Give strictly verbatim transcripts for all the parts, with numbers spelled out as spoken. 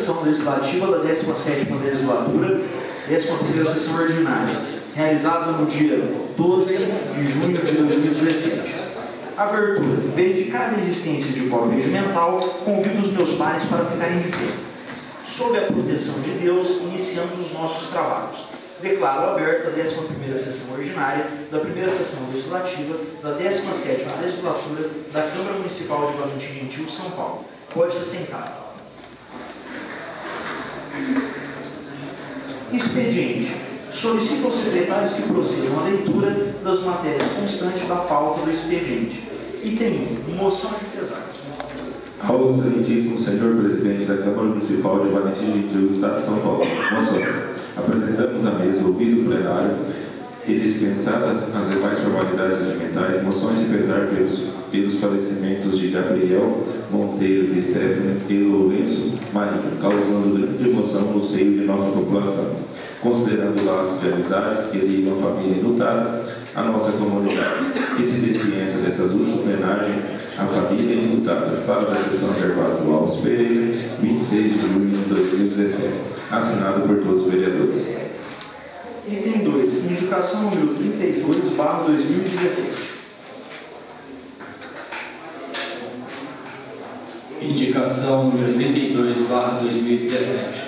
sessão legislativa da décima sétima legislatura, décima primeira sessão ordinária, realizada no dia doze de junho de dois mil e dezessete. Abertura. Verificada a existência de quórum regimental, convido os meus pares para ficarem de pé. Sob a proteção de Deus, iniciamos os nossos trabalhos. Declaro aberta a décima primeira sessão ordinária da primeira sessão legislativa da décima sétima legislatura da Câmara Municipal de Valentim Gentil, São Paulo. Pode se sentar. Expediente. Solicito aos secretários que procedam à leitura das matérias constantes da pauta do expediente. Item um. Moção de pesar. Ao excelentíssimo senhor presidente da Câmara Municipal de Valentim Gentil, Estado de São Paulo. Moções. Apresentamos à mesa, ouvido o plenário e dispensadas as demais formalidades regimentais, moções de pesar pelos, pelos falecimentos de Gabriel Monteiro de Stephanie e Lourenço Marinho, causando grande emoção no seio de nossa população, considerando laços de amizades que ligam a família enlutada à nossa comunidade. Que se dê ciência dessa justa homenagem à família enlutada. Sala da sessão Gervásio Alves Pereira, vinte e seis de junho de dois mil e dezessete. Assinado por todos os vereadores. Item dois. Indicação número trinta e dois barra dois mil e dezessete. Indicação número trinta e dois barra dois mil e dezessete.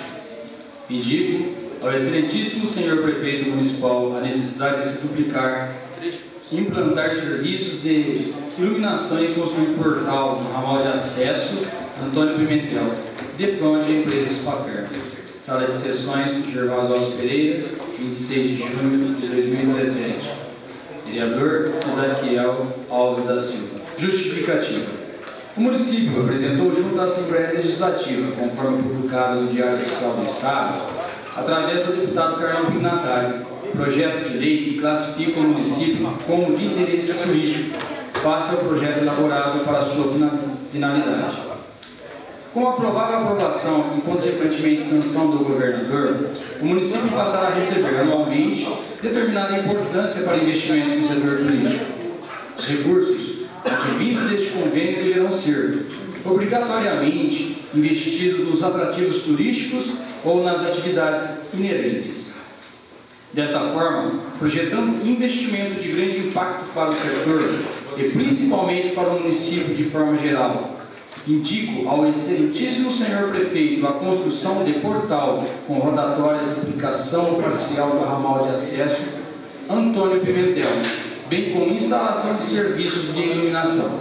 Indico ao excelentíssimo senhor prefeito municipal a necessidade de se duplicar, implantar serviços de iluminação e construir portal no ramal de acesso Antônio Pimentel, de frente à empresa Spafer. Sala de sessões Gervásio Alves Pereira, vinte e seis de junho de dois mil e dezessete. Vereador Isaquiel Alves da Silva. Justificativa. O município apresentou junto à Assembleia Legislativa, conforme publicado no Diário Oficial do Estado, através do deputado Carlão Pignatário, projeto de lei que classifica o município como de interesse turístico, face ao projeto elaborado para sua finalidade. Com a provável aprovação e, consequentemente, sanção do governador, o município passará a receber anualmente determinada importância para investimentos no setor turístico. Os recursos advindos deste convênio deverão ser obrigatoriamente investidos nos atrativos turísticos ou nas atividades inerentes. Desta forma, projetando investimento de grande impacto para o setor e principalmente para o município de forma geral, indico ao excelentíssimo senhor prefeito a construção de portal com rotatória de duplicação parcial do ramal de acesso Antônio Pimentel, bem como instalação de serviços de iluminação.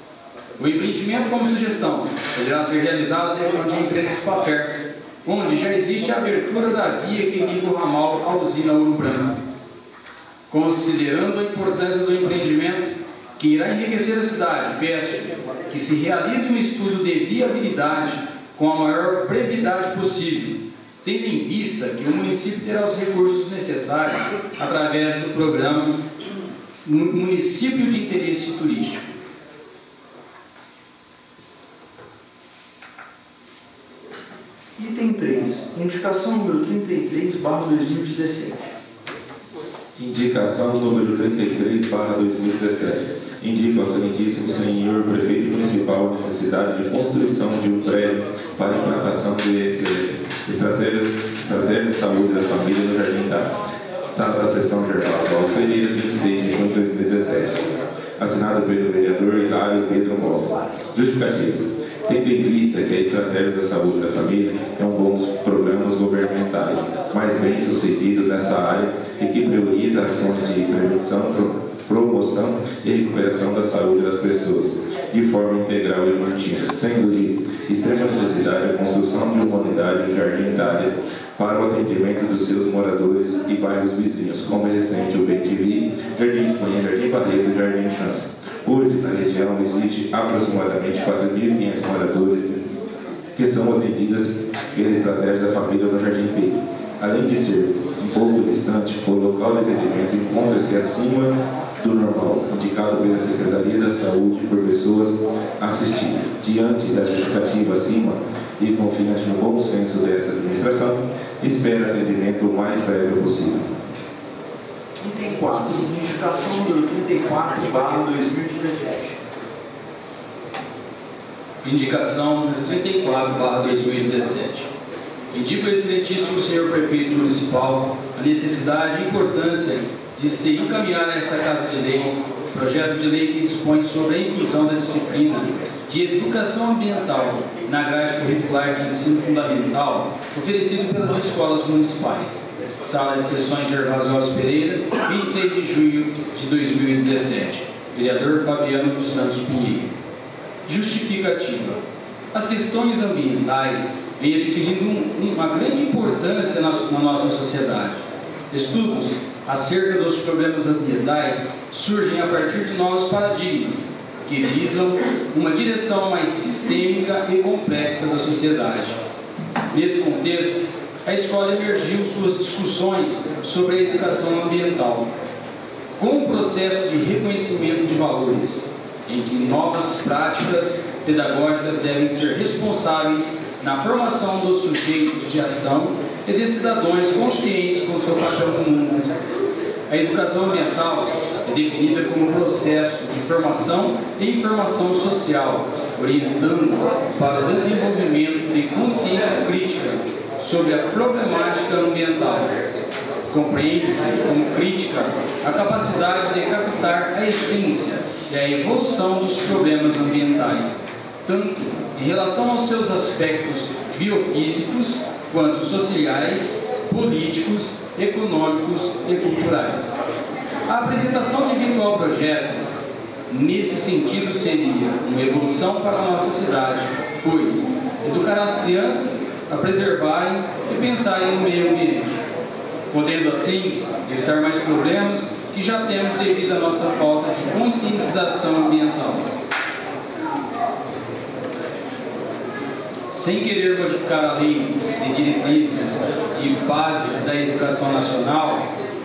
O empreendimento, como sugestão, poderá ser realizado de frente à empresa Spafer, onde já existe a abertura da via que liga o ramal à usina Ouro Branco. Considerando a importância do empreendimento, que irá enriquecer a cidade, peço que se realize um estudo de viabilidade com a maior brevidade possível, tendo em vista que o município terá os recursos necessários através do programa Município de Interesse Turístico. Item três. Indicação número trinta e três barra dois mil e dezessete. Indicação número trinta e três barra dois mil e dezessete. Indico ao excelentíssimo senhor prefeito municipal a necessidade de construção de um prédio para implantação de estratégia, estratégia de saúde da família no Jardim da Sala da sessão Gervásio Alves Pereira, vinte e seis de junho de dois mil e dezessete. Assinado pelo vereador Hilário Pedro Mova. Justificativo. Tendo em vista que a estratégia da saúde da família é um dos programas governamentais mais bem sucedidos nessa área e que prioriza ações de prevenção, promoção e recuperação da saúde das pessoas, de forma integral e contínua, sendo de extrema necessidade a construção de uma unidade do Jardim Itália para o atendimento dos seus moradores e bairros vizinhos, como é recente o B T V, Jardim Espanha, Jardim Barreto e Jardim Chance. Hoje, na região, existe aproximadamente quatro mil e quinhentos moradores que são atendidas pela estratégia da família no Jardim P. Além de ser um pouco distante, o local de atendimento encontra-se acima do normal, indicado pela Secretaria da Saúde por pessoas assistidas. Diante da justificativa acima e confiante no bom senso desta administração, espera atendimento o mais breve possível. Item quatro. Indicação número trinta e quatro barra dois mil e dezessete. Indicação número trinta e quatro barra dois mil e dezessete. Indico ao excelentíssimo senhor prefeito municipal a necessidade e importância de se encaminhar a esta Casa de Leis projeto de lei que dispõe sobre a inclusão da disciplina de educação ambiental na grade curricular de ensino fundamental oferecido pelas escolas municipais. Sala de Sessões Gervásio Alves Pereira, vinte e seis de junho de dois mil e dezessete. Vereador Fabiano dos Santos Pinheiro. Justificativa. As questões ambientais vêm adquirindo um, uma grande importância na, na nossa sociedade. Estudos acerca dos problemas ambientais surgem a partir de novos paradigmas que visam uma direção mais sistêmica e complexa da sociedade. Nesse contexto, a escola emergiu suas discussões sobre a educação ambiental, com o processo de reconhecimento de valores, em que novas práticas pedagógicas devem ser responsáveis na formação dos sujeitos de ação e de cidadãos conscientes com seu papel no mundo. A educação ambiental é definida como processo de formação e informação social, orientando para o desenvolvimento de consciência crítica sobre a problemática ambiental. Compreende-se como crítica a capacidade de captar a essência e a evolução dos problemas ambientais, tanto em relação aos seus aspectos biofísicos, quanto sociais, políticos, econômicos e culturais. A apresentação de virtual projeto, nesse sentido, seria uma evolução para a nossa cidade, pois educará as crianças a preservarem e pensarem no meio ambiente, podendo assim evitar mais problemas que já temos devido à nossa falta de conscientização ambiental. Sem querer modificar a lei de diretrizes e bases da educação nacional,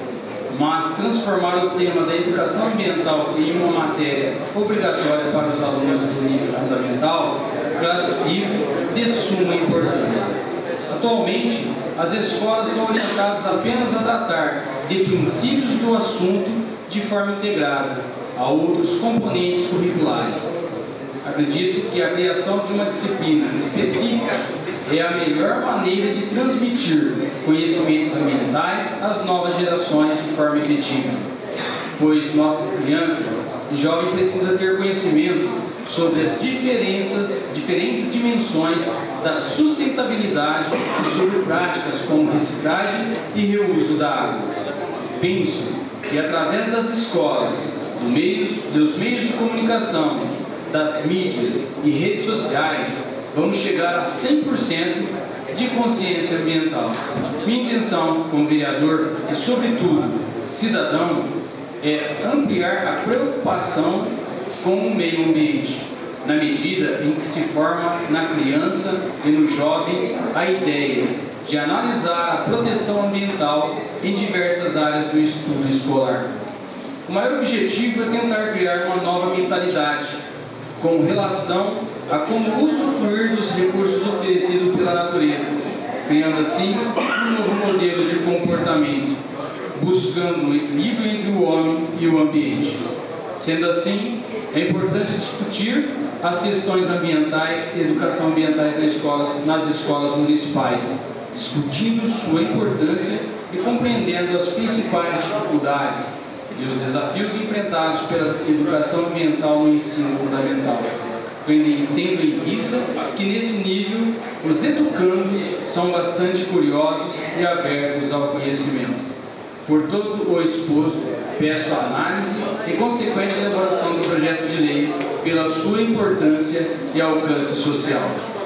mas transformar o tema da educação ambiental em uma matéria obrigatória para os alunos do nível fundamental, classifico de suma importância. Atualmente, as escolas são orientadas apenas a tratar de princípios do assunto de forma integrada a outros componentes curriculares. Acredito que a criação de uma disciplina específica é a melhor maneira de transmitir conhecimentos ambientais às novas gerações de forma efetiva, pois nossas crianças e jovens precisam ter conhecimento sobre as diferenças, diferentes dimensões da sustentabilidade e sobre práticas como reciclagem e reuso da água. Penso que através das escolas, do meio, dos meios de comunicação, das mídias e redes sociais, vamos chegar a cem por cento de consciência ambiental. Minha intenção como vereador e, sobretudo, cidadão, é ampliar a preocupação com o meio ambiente, na medida em que se forma na criança e no jovem a ideia de analisar a proteção ambiental em diversas áreas do estudo escolar. O maior objetivo é tentar criar uma nova mentalidade com relação a como usufruir dos recursos oferecidos pela natureza, criando assim um novo modelo de comportamento, buscando um equilíbrio entre o homem e o ambiente. Sendo assim, é importante discutir as questões ambientais e educação ambientais nas escolas, nas escolas municipais, discutindo sua importância e compreendendo as principais dificuldades e os desafios enfrentados pela educação ambiental no ensino fundamental, tendo em vista que nesse nível os educandos são bastante curiosos e abertos ao conhecimento. Por todo o exposto, peço a análise e consequente elaboração do projeto de lei pela sua importância e alcance social.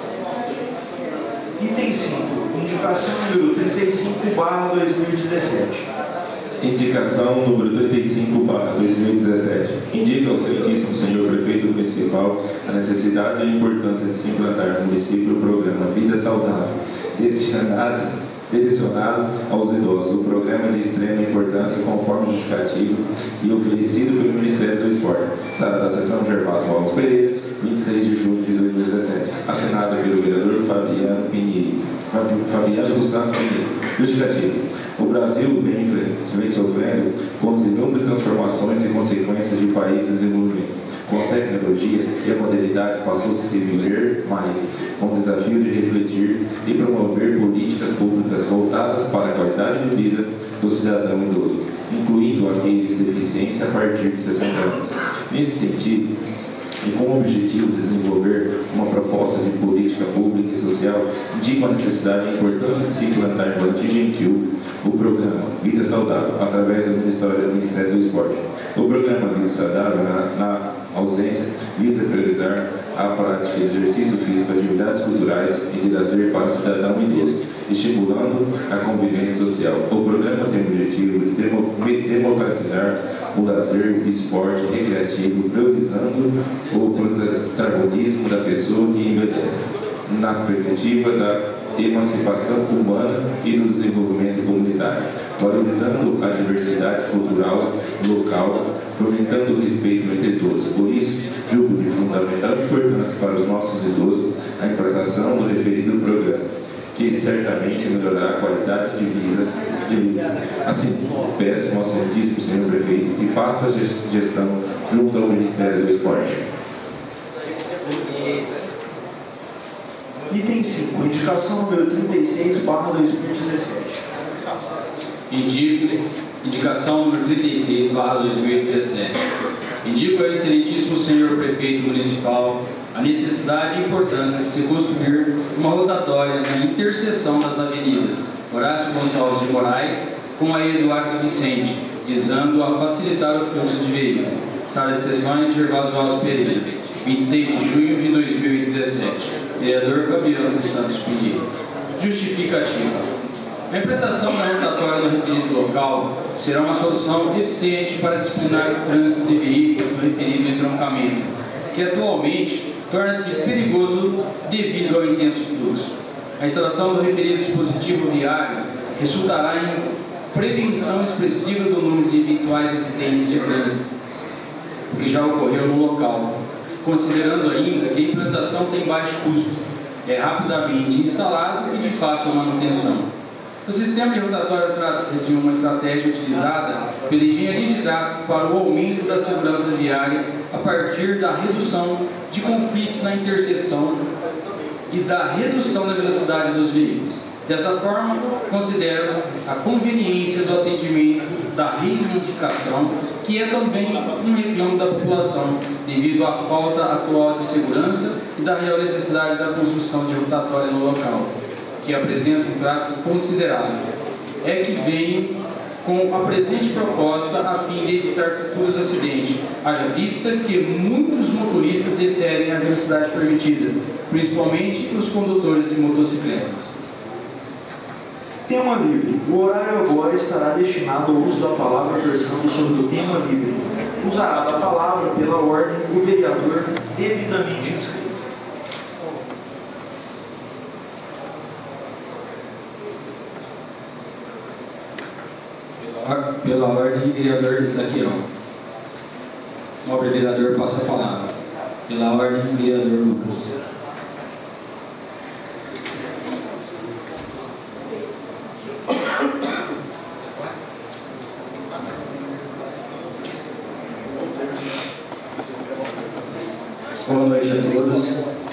Item cinco. Indicação número trinta e cinco barra dois mil e dezessete. Indicação número trinta e cinco barra dois mil e dezessete. Indica ao excelentíssimo senhor prefeito municipal a necessidade e a importância de se implantar no município o programa Vida Saudável, destinado, direcionado aos idosos. O programa é de extrema importância, conforme justificativo e oferecido pelo Ministério do Esporte. Sala da Sessão Gervásio Alves Pereira, vinte e seis de julho de dois mil e dezessete. Assinado pelo vereador Fabiano Pinheiro. Fabiano dos Santos Pinheiro. Justificativo. O Brasil vem, vem sofrendo com as inúmeras transformações e consequências de país em desenvolvimento. Com a tecnologia e a modernidade passou a se viver mais, com o desafio de refletir e promover políticas públicas voltadas para a qualidade de vida do cidadão idoso, incluindo aqueles de deficiência a partir de sessenta anos. Nesse sentido, e com o objetivo de desenvolver uma proposta de política pública e social, indico a necessidade e a importância de se implantar no Anti Gentil o programa Vida Saudável, através do Ministério, do Ministério do Esporte. O programa Vida Saudável, na, na ausência, visa priorizar a prática de exercício físico, atividades culturais e de lazer para o cidadão idoso, estimulando a convivência social. O programa tem o objetivo de demo, democratizar o lazer e esporte recreativo, priorizando o protagonismo da pessoa que envelhece, nas perspectivas da emancipação humana e do desenvolvimento comunitário, valorizando a diversidade cultural local, fomentando o respeito entre todos. Por isso, julgo de fundamental importância para os nossos idosos a implantação do referido programa, que certamente melhorará a qualidade de vida. De vida. Assim, peço ao excelentíssimo senhor prefeito que faça a gestão junto ao Ministério do Esporte. Item cinco, indicação número trinta e seis, barra dois mil e dezessete. Indico, indicação número trinta e seis, barra dois mil e dezessete. Indico ao excelentíssimo senhor prefeito municipal a necessidade e importância de se construir uma rotatória na interseção das avenidas Horácio Gonçalves de Moraes com a Eduardo Vicente, visando a facilitar o fluxo de veículos. Sala de sessões de Gervásio Alves Pereira, vinte e seis de junho de dois mil e dezessete. Vereador Fabiano dos Santos Pinheiro. Justificativa. A implantação da rotatória no referido local será uma solução eficiente para disciplinar o trânsito de veículos no referido entroncamento, que atualmente torna-se perigoso devido ao intenso fluxo. A instalação do referido dispositivo viário resultará em prevenção expressiva do número de eventuais acidentes de trânsito, o que já ocorreu no local, considerando ainda que a implantação tem baixo custo, é rapidamente instalado e de fácil manutenção. O sistema de rotatória trata-se de uma estratégia utilizada pela engenharia de tráfego para o aumento da segurança viária a partir da redução de conflitos na interseção e da redução da velocidade dos veículos. Dessa forma, considero a conveniência do atendimento da reivindicação, que é também um reclamo da população, devido à falta atual de segurança e da real necessidade da construção de rotatória no local, que apresenta um tráfego considerável. É que venho com a presente proposta a fim de evitar futuros acidentes, haja vista que muitos motoristas excedem a velocidade permitida, principalmente os condutores de motocicletas. Tema livre. O horário agora estará destinado ao uso da palavra versando sobre o tema livre. Usará da palavra, pela ordem, o vereador devidamente inscrito. Pela ordem, vereador Isaquiel. Nobre vereador, passa a palavra. Pela ordem, vereador Lucas. Boa noite a todos.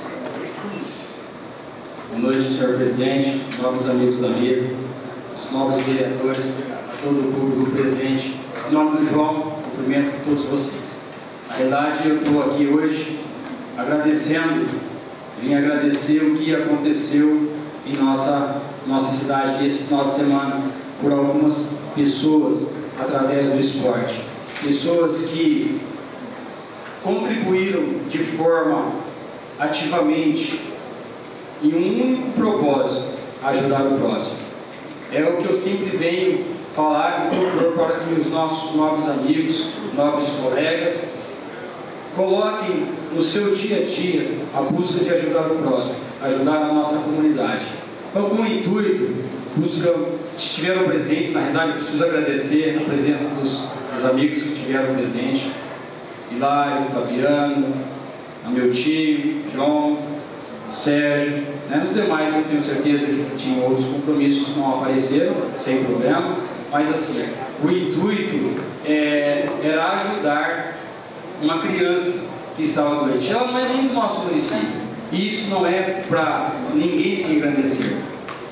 Boa noite, senhor presidente, novos amigos da mesa, os novos vereadores, a todo o público presente. Em nome do João, cumprimento a todos vocês. Na verdade, eu estou aqui hoje agradecendo, vim agradecer o que aconteceu em nossa, nossa cidade esse final de semana por algumas pessoas através do esporte. Pessoas que contribuíram de forma ativamente em um único propósito, ajudar o próximo. É o que eu sempre venho falar e propor para que os nossos novos amigos, novos colegas, coloquem no seu dia a dia a busca de ajudar o próximo, ajudar a nossa comunidade. Então, com o intuito, busca, estiveram presentes, na verdade eu preciso agradecer a presença dos, dos amigos que estiveram presentes, Hilário, Fabiano, a meu tio, João, Sérgio, né? Os demais eu tenho certeza que tinham outros compromissos, não apareceram, sem problema, mas assim, o intuito é, era ajudar uma criança que estava doente. Ela não é nem do nosso município, e isso não é para ninguém se engrandecer.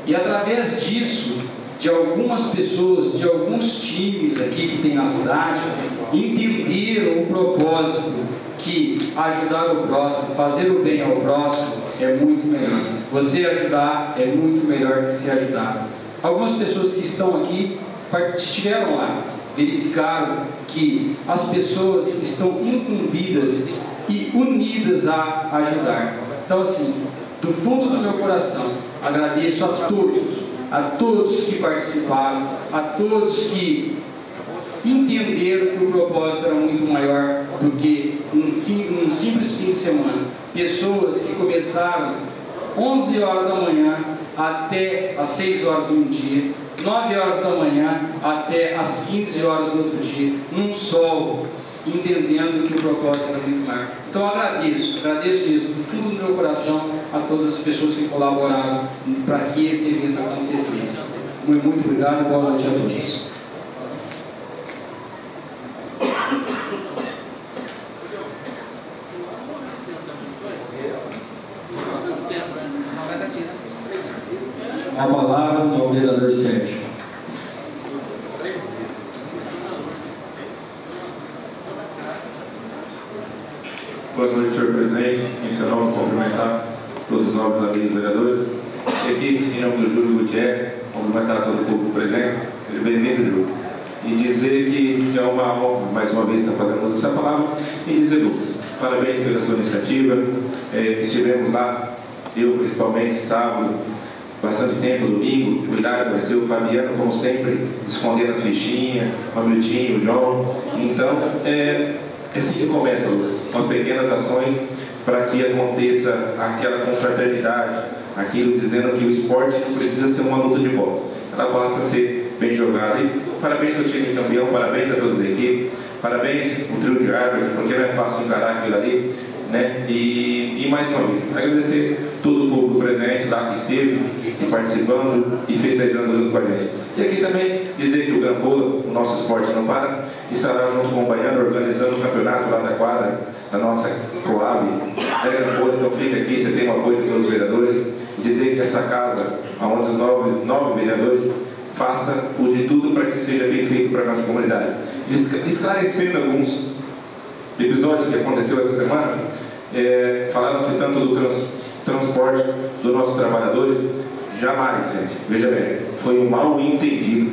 E através disso, de algumas pessoas, de alguns times aqui que tem na cidade, entenderam o propósito que ajudar o próximo, fazer o bem ao próximo é muito melhor. Você ajudar é muito melhor que ser ajudado. Algumas pessoas que estão aqui estiveram lá, verificaram que as pessoas estão incumbidas e unidas a ajudar. Então, assim, do fundo do meu coração, agradeço a todos, a todos que participaram, a todos que entenderam que o propósito era muito maior do que um, fim, um simples fim de semana. Pessoas que começaram onze horas da manhã até as seis horas de um dia, nove horas da manhã até as quinze horas do outro dia, num sol, entendendo que o propósito era muito maior. Então eu agradeço, agradeço mesmo, do fundo do meu coração, a todas as pessoas que colaboraram para que esse evento acontecesse. Muito, muito obrigado e boa noite a todos. A palavra ao vereador Sérgio. Boa noite, senhor presidente. Em seu nome, cumprimentar todos os novos amigos vereadores. E aqui, em nome do Júlio Gutierrez, cumprimentar todo o povo presente. Seja bem-vindo, Júlio. E dizer que é uma honra, mais uma vez, estar fazendo essa palavra. E dizer, Lucas, parabéns pela sua iniciativa. É, estivemos lá, eu principalmente, sábado, bastante tempo, domingo. O cuidado vai ser o Fabiano, como sempre, escondendo as fichinhas, o Hamiltinho, o John. Então, é, é assim que começa, Lucas, com pequenas ações para que aconteça aquela confraternidade, aquilo dizendo que o esporte precisa ser uma luta de boxe. Ela basta ser bem jogada. E parabéns ao time campeão, parabéns a todas as equipes, parabéns ao trio de árbitro, porque não é fácil encarar aquilo ali, né? E, e mais uma vez, agradecer todo o público presente lá que esteve, que participando e festejando junto com a gente. E aqui também dizer que o Grampola, o nosso esporte não para, estará junto com o Baiano organizando o campeonato lá da quadra, da nossa Coab, da Grampola. Então fica aqui, você tem o apoio de todos os vereadores, e dizer que essa casa, onde os nove, nove vereadores, faça o de tudo para que seja bem feito para a nossa comunidade. Esclarecendo alguns episódios que aconteceu essa semana, é, falaram-se tanto do trans, transporte dos nossos trabalhadores. Jamais, gente, veja bem, foi um mal entendido,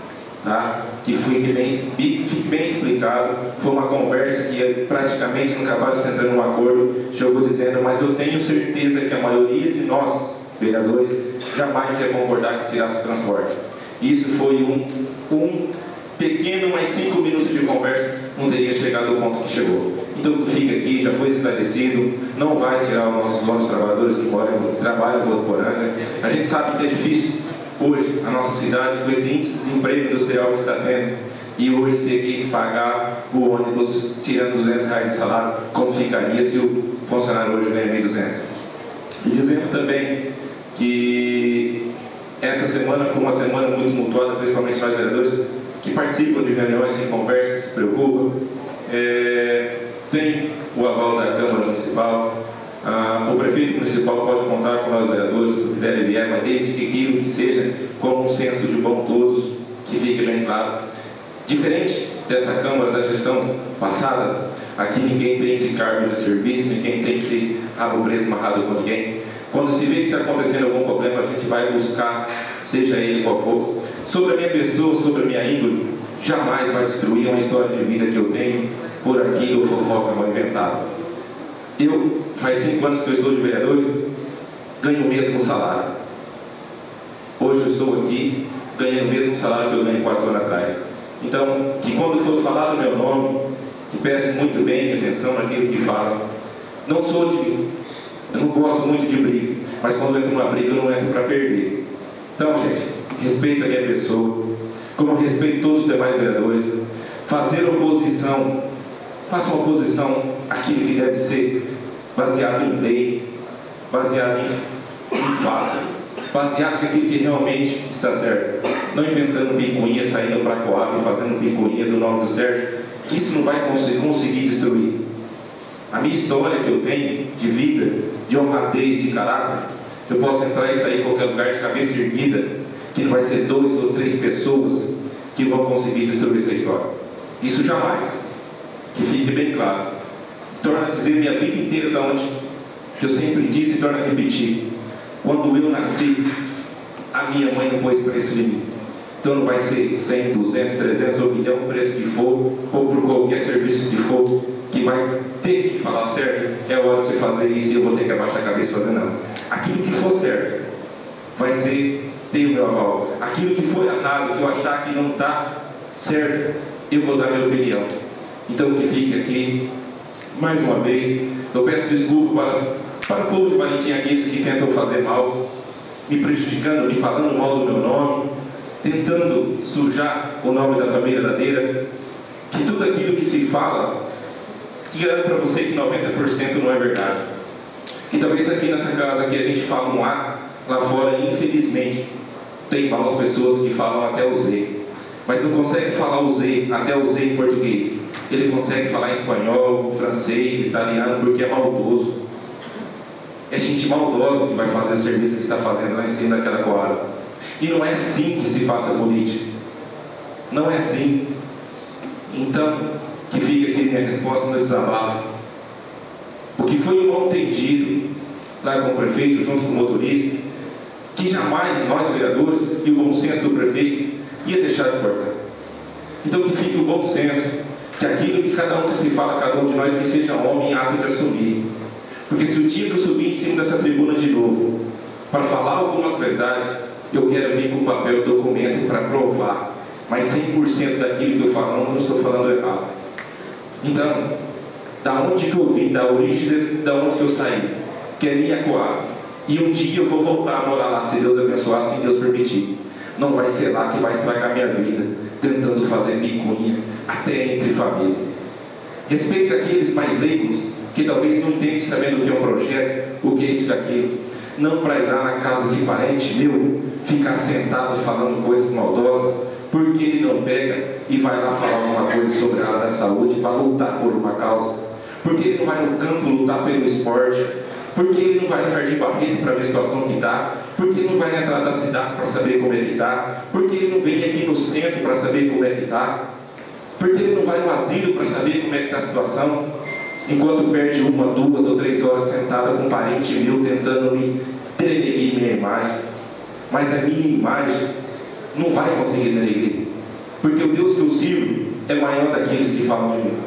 tá? Que foi que bem, fique bem explicado, foi uma conversa que praticamente não acabaram se entrando num acordo, chegou dizendo, mas eu tenho certeza que a maioria de nós, vereadores, jamais ia concordar que tirasse o transporte. Isso foi um, um pequeno, mais cinco minutos de conversa, não teria chegado ao ponto que chegou. Então fica aqui, já foi esclarecido, não vai tirar os nossos, nossos trabalhadores que moram, trabalham em Votuporanga. A gente sabe que é difícil hoje a nossa cidade, com esse índice de desemprego industrial que está tendo, e hoje ter que pagar o ônibus tirando duzentos reais do salário, como ficaria se o funcionário hoje ganha mil e duzentos. E dizendo também que essa semana foi uma semana muito tumultuada, principalmente nós vereadores que participam de reuniões, se conversam, se preocupam. É, tem o aval da Câmara Municipal, ah, o prefeito municipal pode contar com nós vereadores, o que der e vier, mas desde que aquilo que seja com um senso de bom todos, que fique bem claro. Diferente dessa Câmara da gestão passada, aqui ninguém tem esse cargo de serviço, ninguém tem esse rabo preso amarrado com ninguém. Quando se vê que está acontecendo algum problema, a gente vai buscar, seja ele qual for. Sobre a minha pessoa, sobre a minha índole, jamais vai destruir uma história de vida que eu tenho por aquilo fofoca mal inventada. Eu, faz cinco anos que eu estou de vereador, ganho o mesmo salário. Hoje eu estou aqui, ganhando o mesmo salário que eu ganhei quatro anos atrás. Então, que quando for falado o meu nome, que preste muito bem atenção naquilo que fala. Não sou de... Eu não gosto muito de briga, mas quando eu entro numa briga, eu não entro para perder. Então, gente, respeita a minha pessoa, como eu respeito todos os demais vereadores. Fazer oposição, faça uma oposição àquilo que deve ser baseado em lei, baseado em, em fato, baseado em aquilo que realmente está certo. Não inventando picuinha, saindo para a Coab e fazendo picuinha do nome do Sérgio, que isso não vai cons conseguir destruir. A minha história que eu tenho de vida, de honradez, de caráter, eu posso entrar e sair em qualquer lugar de cabeça erguida, que não vai ser dois ou três pessoas que vão conseguir destruir essa história. Isso jamais. Que fique bem claro. Torna a dizer minha vida inteira da onde que eu sempre disse e torna a repetir. Quando eu nasci, a minha mãe não pôs preço de mim. Então não vai ser cem, duzentos, trezentos ou milhão, o preço que for, ou por qualquer serviço que for, que vai ter que falar, Sérgio, é hora de você fazer isso e eu vou ter que abaixar a cabeça e fazer não. Aquilo que for certo, vai ser, ter o meu aval. Aquilo que for errado, que eu achar que não está certo, eu vou dar minha opinião. Então que fique aqui, mais uma vez, eu peço desculpa para, para o povo de Valentim, aqueles que tentam fazer mal, me prejudicando, me falando mal do meu nome, tentando sujar o nome da família Ladeira, que tudo aquilo que se fala, garanto para você que noventa por cento não é verdade. Que talvez aqui nessa casa aqui a gente fala um A, lá fora, infelizmente, tem maus pessoas que falam até o Z, mas não consegue falar o Z, até o Z em português. Ele consegue falar em espanhol, francês, italiano, porque é maldoso. É gente maldosa que vai fazer o serviço que está fazendo lá em cima daquela coada. E não é assim que se faça política. Não é assim. Então, que fique aqui minha resposta no desabafo. O que foi um mal entendido lá com o prefeito, junto com o motorista, que jamais nós, vereadores, e o bom senso do prefeito, ia deixar de cortar. Então, que fique o bom senso, que aquilo que cada um que se fala, cada um de nós, que seja homem em ato de assumir. Porque se o dia que eu subir em cima dessa tribuna de novo, para falar algumas verdades, eu quero vir com papel, documento para provar, mas cem por cento daquilo que eu falo, não estou falando errado. Então, da onde que eu vim, da origem desse, da onde que eu saí, que é minha coada, e um dia eu vou voltar a morar lá, se Deus abençoar, se Deus permitir. Não vai ser lá que vai estragar minha vida, tentando fazer picuinha, até entre família. Respeito aqueles mais leigos, que talvez não entendem sabendo o que é um projeto, o que é isso e aquilo. Não para ir lá na casa de parente meu, ficar sentado falando coisas maldosas, porque ele não pega e vai lá falar alguma coisa sobre a área da saúde para lutar por uma causa, porque ele não vai no campo lutar pelo esporte, porque ele não vai no Jardim Barreto para ver a situação que está, porque ele não vai na entrada da cidade para saber como é que está, porque ele não vem aqui no centro para saber como é que está, porque ele não vai no asilo para saber como é que está a situação, enquanto perde uma, duas ou três horas sentada com um parente meu tentando me denegrir minha imagem. Mas a minha imagem não vai conseguir denegrir, porque o Deus que eu sirvo é maior daqueles que falam de mim.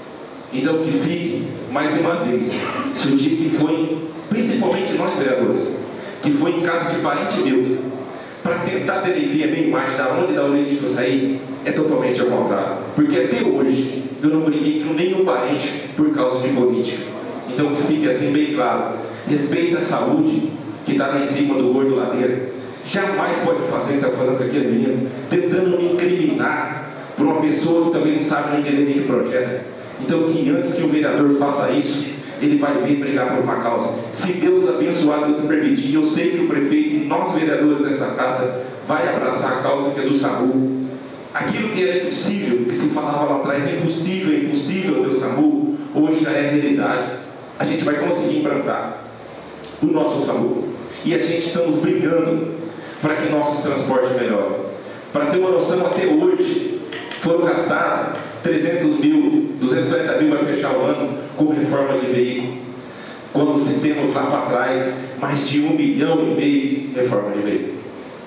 Então que fique, mais uma vez, se o dia que foi, principalmente nós vereadores, que foi em casa de parente meu, para tentar denegrir a minha imagem da onde da origem que eu saí, é totalmente ao contrário. Porque até hoje eu não briguei com nenhum parente por causa de política. Então que fique assim bem claro, respeita a saúde que está lá em cima do gordo Ladeira. Jamais pode fazer o que está fazendo com aquele menino, tentando me incriminar por uma pessoa que talvez não sabe nem direito nem que projeto. Então que antes que o vereador faça isso, ele vai vir brigar por uma causa. Se Deus abençoar, Deus permitir, eu sei que o prefeito e nós vereadores dessa casa vai abraçar a causa que é do SAMU. Aquilo que era impossível, que se falava lá atrás, é impossível, é impossível ter o SAMU, hoje já é realidade. A gente vai conseguir implantar o nosso SAMU. E a gente estamos brigando para que nossos transportes melhorem. Para ter uma noção, até hoje foram gastados trezentos mil, duzentos e quarenta mil vai fechar o ano com reforma de veículo. Quando se temos lá para trás mais de um milhão e meio de reforma de veículo.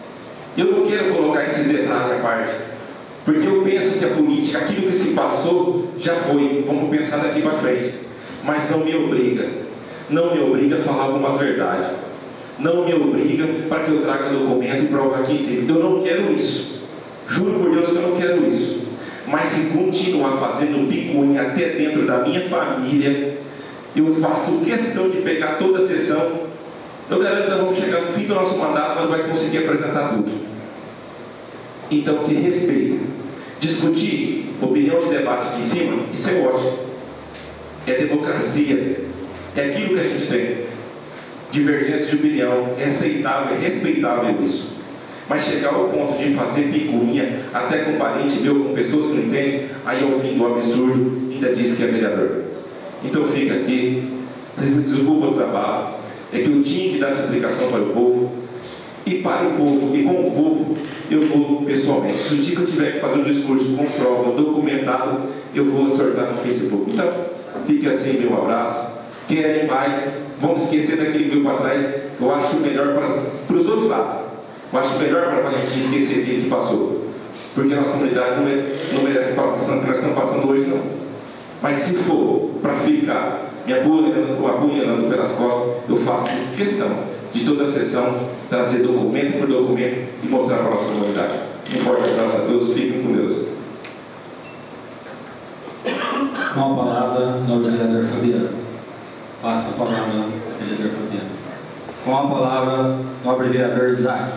Eu não quero colocar esses detalhes à parte, porque eu penso que a política, aquilo que se passou, já foi. Vamos pensar daqui para frente. Mas não me obriga, não me obriga a falar algumas verdades. Não me obriga para que eu traga documento e prova aqui em cima. Eu não quero isso. Juro por Deus que eu não quero isso. Mas se continuar fazendo picuinha até dentro da minha família, eu faço questão de pegar toda a sessão. Eu garanto que nós vamos chegar no fim do nosso mandato, nós não vai conseguir apresentar tudo. Então que respeita. Discutir opinião de debate aqui em cima, isso é ótimo. É democracia. É aquilo que a gente tem. Divergência de opinião, é aceitável, é respeitável isso. Mas chegar ao ponto de fazer picuinha, até com parente meu, com pessoas que não entendem, aí é o fim do absurdo, ainda diz que é vereador. Então fica aqui, vocês me desculpam o desabafo, é que eu tinha que dar essa explicação para o povo, e para o povo, e com o povo, eu vou pessoalmente. Se o dia que eu tiver que fazer um discurso com prova, documentado, eu vou sortar no Facebook. Então, fique assim, meu abraço. Querem mais, vamos esquecer daquele que veio para trás. Eu acho melhor para, para os dois lados. Eu acho melhor para a gente esquecer aquele que passou. Porque a nossa comunidade não, é, não merece a passando que nós estamos passando hoje, não. Mas se for para ficar me apunhalando pelas costas, eu faço questão de toda a sessão trazer documento por documento e mostrar para a nossa comunidade. Um forte abraço a todos, fiquem com Deus. Com a palavra, nobre vereador Fabiano. Passa a palavra, vereador Fabiano. Com a palavra, nobre vereador Isaac.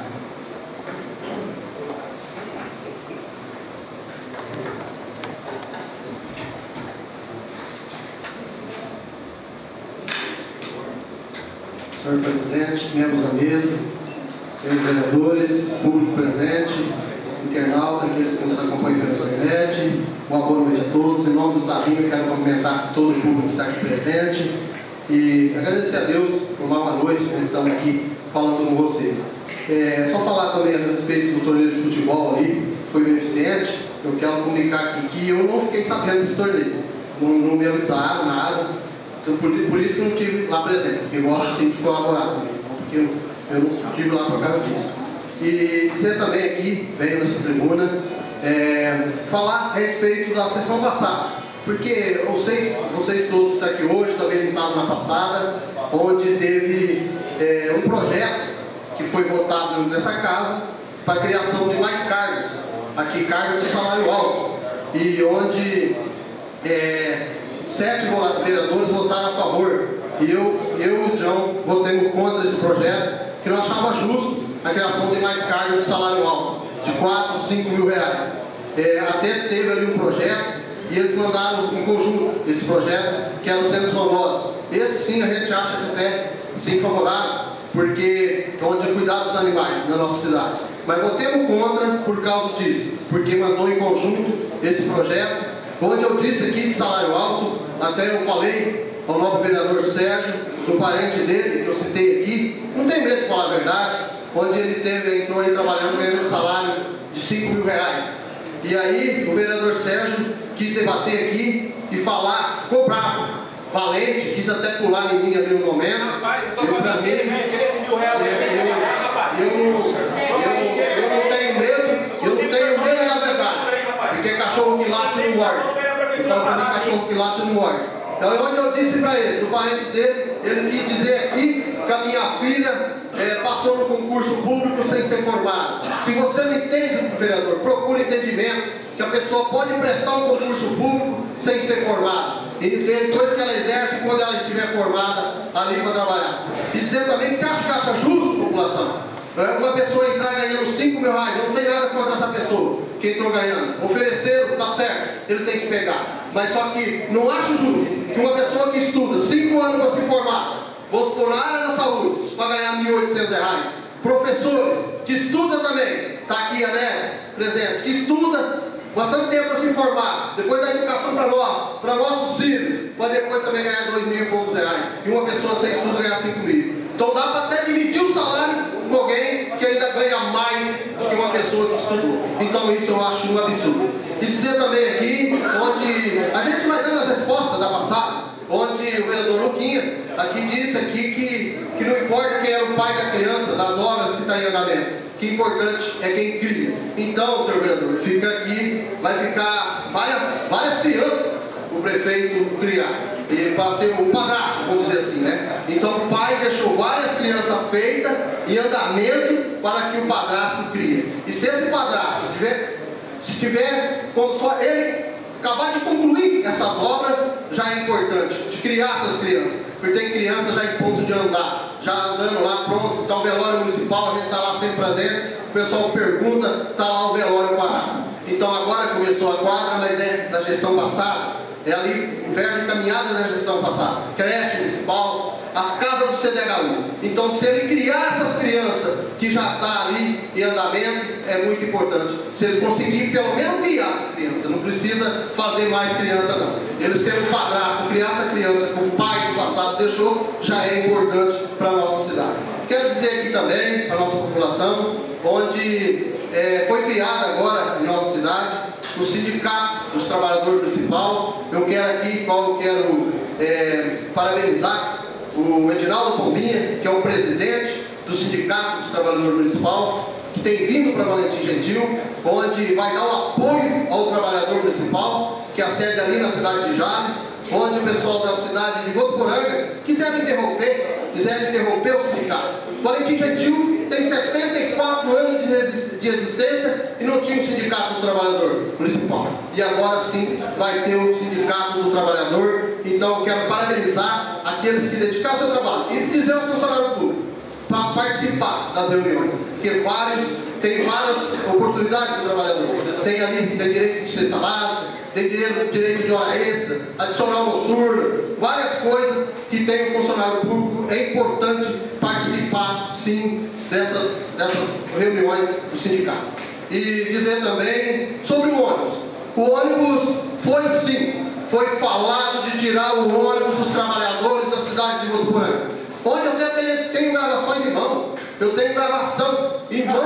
Senhor presidente, membros da mesa, senhores vereadores, público presente, internauta, aqueles que nos acompanham pela internet, uma boa noite a todos. Em nome do Tavinho, eu quero cumprimentar todo o público que está aqui presente e agradecer a Deus por mais uma noite, né, estamos aqui falando com vocês. É, só falar também a respeito do torneio de futebol ali, que foi beneficente. Eu quero comunicar aqui que eu não fiquei sabendo desse torneio, não, não me avisaram, nada. Então, por, por isso que eu não estive lá presente, porque eu gosto sim de colaborar comigo, porque eu, eu não estive lá por causa disso. E você também aqui, veio nessa tribuna, é, falar a respeito da sessão passada, porque vocês, vocês todos estão aqui hoje, talvez não estavam na passada, onde teve é, um projeto que foi votado nessa casa para a criação de mais cargos, aqui cargos de salário alto, e onde é, sete vereadores votaram a favor, e eu, eu e o João votamos contra esse projeto, que não achava justo a criação de mais cargos de salário alto, de quatro, cinco mil reais. É, até teve ali um projeto, e eles mandaram em conjunto esse projeto, que era o Centro Zoonose. Esse sim a gente acha que até sim favorável, porque é onde cuidar dos animais na nossa cidade. Mas votemos contra por causa disso, porque mandou em conjunto esse projeto, onde eu disse aqui de salário alto, até eu falei ao nobre vereador Sérgio, do parente dele, que eu citei aqui, não tem medo de falar a verdade, onde ele teve, entrou aí trabalhando, ganhando um salário de cinco mil reais. E aí o vereador Sérgio quis debater aqui e falar, ficou bravo, valente, quis até pular em mim ali no momento. Rapaz, eu tô eu fazendo também, interesse mil reais. eu, eu, eu, eu, eu não tenho medo, eu não tenho medo na verdade, porque cachorro que late não morde. Eu falo pra mim, cachorro que late não morde. Então, onde eu disse para ele, do parente dele, ele quis dizer aqui que a minha filha é, passou no concurso público sem ser formada. Se você não entende, vereador, procure entendimento, que a pessoa pode prestar um concurso público sem ser formada. E depois que ela exerce, quando ela estiver formada ali para trabalhar. E dizer também que você acha que acha justo, população? Uma pessoa entrar ganhando cinco mil reais, eu não tenho nada contra essa pessoa que entrou ganhando. Ofereceram, tá certo, ele tem que pegar. Mas só que não acho justo que uma pessoa que estuda cinco anos para se formar, vou supor na área da saúde, para ganhar mil e oitocentos reais. Professores que estudam também, está aqui a Nés, presente, que estuda bastante tempo para se formar, depois da educação para nós, para nossos filhos, para depois também ganhar dois mil e poucos reais. E uma pessoa sem estudo ganhar cinco mil. Então dá para até dividir o salário com alguém que ainda ganha mais do que uma pessoa que estudou. Então isso eu acho um absurdo. E dizer também aqui, onde a gente vai dando as respostas da passada, onde o vereador Luquinha aqui disse aqui que, que não importa quem era o pai da criança, das obras que está em andamento, que importante é quem cria. Então, senhor vereador, fica aqui, vai ficar várias, várias crianças o prefeito criar. E para ser o padrasto, vamos dizer assim, né? Então o pai deixou várias crianças feitas em andamento para que o padrasto crie. E se esse padrasto tiver, se tiver, como só ele acabar de concluir essas obras, já é importante, de criar essas crianças. Porque tem crianças já em ponto de andar, já andando lá pronto, está o velório municipal, a gente está lá sempre presente, o pessoal pergunta, está lá o velório parado. Então agora começou a quadra, mas é da gestão passada. É ali, o verbo encaminhado da gestão passada. Creche municipal, as casas do C D H U. Então, se ele criar essas crianças que já está ali em andamento, é muito importante. Se ele conseguir pelo menos criar essas crianças, não precisa fazer mais criança não. Ele sendo padrasto, criar essa criança que o pai do passado deixou, já é importante para a nossa cidade. Quero dizer aqui também, para a nossa população, onde é, foi criado agora em nossa cidade o Sindicato dos Trabalhadores Municipal. Eu quero aqui, qual eu quero é, parabenizar o Edinaldo Pombinha, que é o presidente do Sindicato dos Trabalhadores Municipal, que tem vindo para Valentim Gentil, onde vai dar o apoio ao trabalhador municipal, que acede ali na cidade de Jales, onde o pessoal da cidade de Votuporanga quiser interromper, quiser interromper o sindicato. Valentim Gentil tem setenta e quatro anos de existência e não tinha um sindicato do trabalhador municipal. E agora sim vai ter o sindicato do trabalhador. Então eu quero parabenizar aqueles que dedicaram seu trabalho e dizer aos funcionários públicos para participar das reuniões, porque vários, tem várias oportunidades do trabalhador. Tem ali, tem direito de cesta básica, tem direito, direito de hora extra, adicional noturno, várias coisas que tem o funcionário público. É importante participar sim dessas, dessas reuniões do sindicato. E dizer também sobre o ônibus. O ônibus foi sim, foi falado de tirar o ônibus dos trabalhadores da cidade de Votuporanga. Onde eu tenho, tenho gravações em mão, eu tenho gravação em mão,